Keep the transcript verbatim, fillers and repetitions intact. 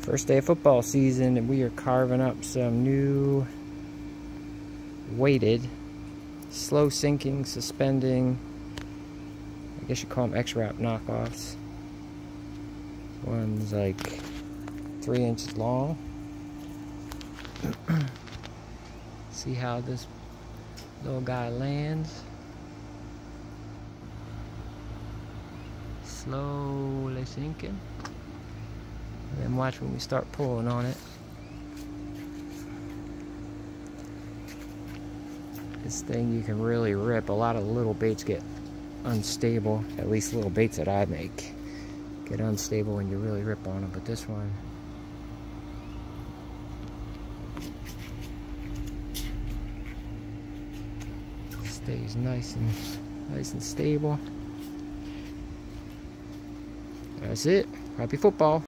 First day of football season, and we are carving up some new weighted, slow sinking, suspending, I guess you call them X-Rap knockoffs. One's like three inches long. See how this little guy lands. Slowly sinking. And then watch when we start pulling on it. This thing you can really rip. A lot of little baits get unstable, at least little baits that I make get unstable when you really rip on them, but this one stays nice and nice and stable. That's it. Happy football.